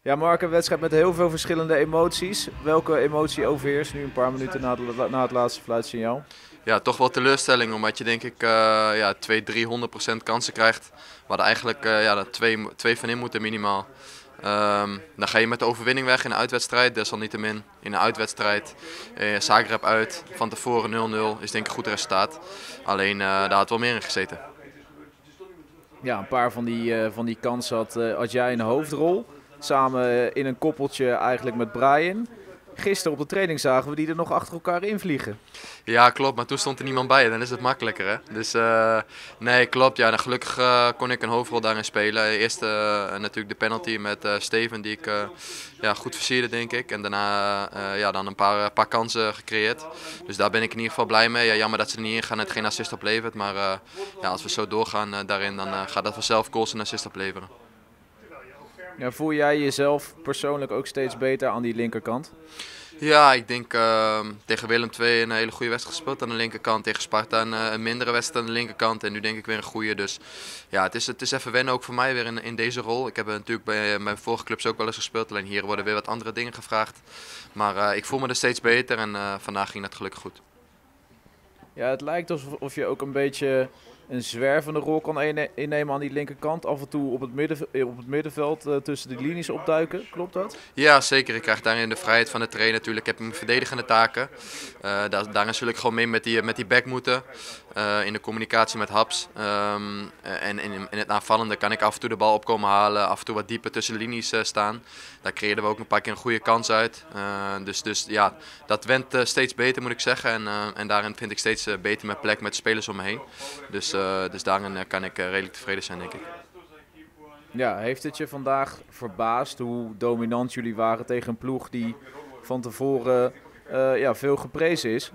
Ja, Mark, een wedstrijd met heel veel verschillende emoties. Welke emotie overheerst nu een paar minuten na het laatste fluitsignaal? Ja, toch wel teleurstelling, omdat je denk ik ja, 200-300% kansen krijgt. We hadden eigenlijk ja, er twee van in moeten minimaal. Dan ga je met de overwinning weg in een uitwedstrijd, desalniettemin in een uitwedstrijd. Zagreb uit, van tevoren 0-0 is denk ik een goed resultaat. Alleen daar had wel meer in gezeten. Ja, een paar van die kansen had jij een hoofdrol. Samen in een koppeltje eigenlijk met Brian. Gisteren op de training zagen we die er nog achter elkaar invliegen. Ja, klopt, maar toen stond er niemand bij, dan is het makkelijker hè. Dus nee, klopt, ja, dan gelukkig kon ik een hoofdrol daarin spelen. Eerst natuurlijk de penalty met Steven die ik ja, goed versierde denk ik. En daarna ja, dan een paar kansen gecreëerd. Dus daar ben ik in ieder geval blij mee. Ja, jammer dat ze er niet in gaan en het geen assist oplevert. Maar ja, als we zo doorgaan daarin, dan gaat dat vanzelf goals en assist opleveren. Ja, voel jij jezelf persoonlijk ook steeds beter aan die linkerkant? Ja, ik denk tegen Willem II een hele goede wedstrijd gespeeld aan de linkerkant. Tegen Sparta een mindere wedstrijd aan de linkerkant. En nu denk ik weer een goede. Dus ja, het is even wennen ook voor mij weer in deze rol. Ik heb natuurlijk bij mijn vorige clubs ook wel eens gespeeld. Alleen hier worden weer wat andere dingen gevraagd. Maar ik voel me er steeds beter en vandaag ging dat gelukkig goed. Ja, het lijkt alsof je ook een beetje een zwervende rol kan innemen aan die linkerkant. Af en toe op het middenveld tussen de linies opduiken. Klopt dat? Ja, zeker. Ik krijg daarin de vrijheid van de trainer natuurlijk. Ik heb mijn verdedigende taken. Daarin zul ik gewoon mee met die back moeten. In de communicatie met Haps. En in het aanvallende kan ik af en toe de bal opkomen halen. Af en toe wat dieper tussen de linies staan. Daar creëerden we ook een paar keer een goede kans uit. Dus ja, dat went steeds beter moet ik zeggen. En daarin vind ik steeds beter mijn plek met spelers om me heen. Dus daarin kan ik redelijk tevreden zijn denk ik. Ja, heeft het je vandaag verbaasd hoe dominant jullie waren tegen een ploeg die van tevoren ja, veel geprezen is?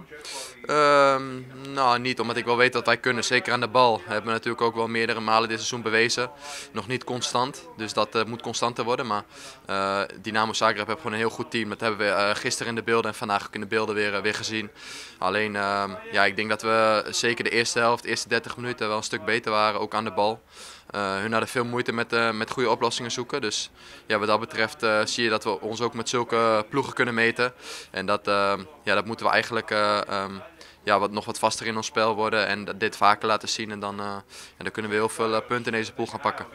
Nou, niet omdat ik wel weet dat wij kunnen. Zeker aan de bal hebben we natuurlijk ook wel meerdere malen dit seizoen bewezen. Nog niet constant, dus dat moet constanter worden. Maar Dynamo Zagreb heeft gewoon een heel goed team. Dat hebben we gisteren in de beelden en vandaag ook in de beelden weer gezien. Alleen, ja, ik denk dat we zeker de eerste helft, de eerste 30 minuten wel een stuk beter waren, ook aan de bal. Hun hadden veel moeite met goede oplossingen zoeken. Dus ja, wat dat betreft zie je dat we ons ook met zulke ploegen kunnen meten. En ja, dat moeten we eigenlijk ja, nog wat vaster in ons spel worden en dit vaker laten zien. En ja, dan kunnen we heel veel punten in deze pool gaan pakken.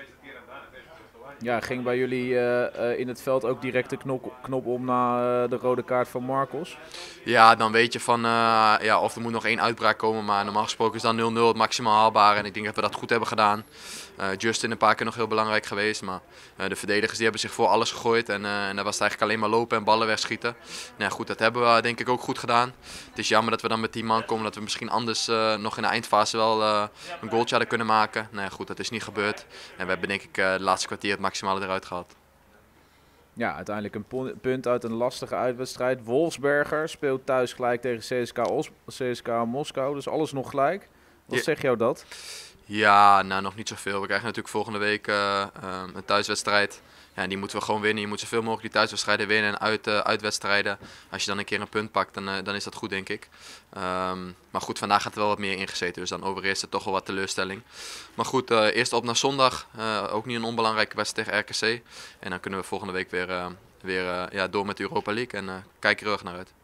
Ja, ging bij jullie in het veld ook direct de knop om na de rode kaart van Marcos? Ja, dan weet je van ja, of er moet nog één uitbraak komen. Maar normaal gesproken is dan 0-0 het maximaal haalbaar. En ik denk dat we dat goed hebben gedaan. Justin een paar keer nog heel belangrijk geweest. Maar de verdedigers die hebben zich voor alles gegooid. En dan was het eigenlijk alleen maar lopen en ballen wegschieten. Nou ja, goed, dat hebben we denk ik ook goed gedaan. Het is jammer dat we dan met 10 man komen. Dat we misschien anders nog in de eindfase wel een goaltje hadden kunnen maken. Nou ja, goed, dat is niet gebeurd. En we hebben denk ik de laatste kwartier het maximale eruit gehaald. Ja, uiteindelijk een punt uit een lastige uitwedstrijd. Wolfsberger speelt thuis gelijk tegen CSKA Moskou, dus alles nog gelijk. Wat Ja. zegt jou dat? Ja, nou nog niet zoveel. We krijgen natuurlijk volgende week een thuiswedstrijd. Ja, die moeten we gewoon winnen. Je moet zoveel mogelijk die thuiswedstrijden winnen en uitwedstrijden. Als je dan een keer een punt pakt, dan is dat goed denk ik. Maar goed, vandaag gaat er wel wat meer ingezeten. Dus dan overeerst het toch wel wat teleurstelling. Maar goed, eerst op naar zondag. Ook niet een onbelangrijke wedstrijd tegen RKC. En dan kunnen we volgende week weer ja, door met de Europa League. En kijk er heel erg naar uit.